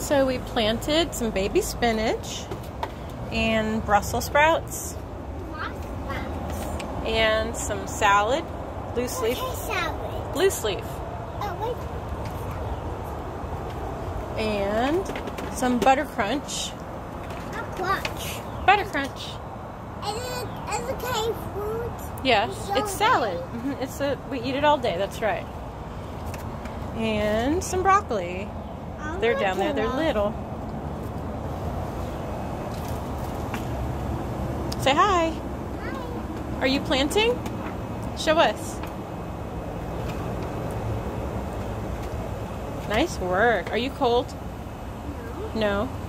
So we planted some baby spinach and Brussels sprouts and some salad, loose leaf. Salad. Loose leaf. Oh, wait. And some butter crunch. Crunch. Butter crunch. Is it cake food? Yes, So it's salad. We eat it all day. That's right. And some broccoli. They're down there. They're little. Say hi. Hi. Are you planting? Show us. Nice work. Are you cold? No. No?